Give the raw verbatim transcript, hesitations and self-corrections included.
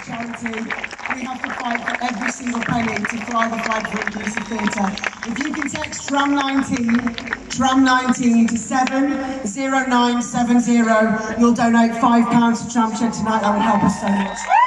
charity. We have to fight for every single penny to fly the flag for Inclusive Theatre. If you can text tram nineteen, tram nineteen to seven zero nine seven zero, you'll donate five pounds to Tram Shed tonight. That would help us so much.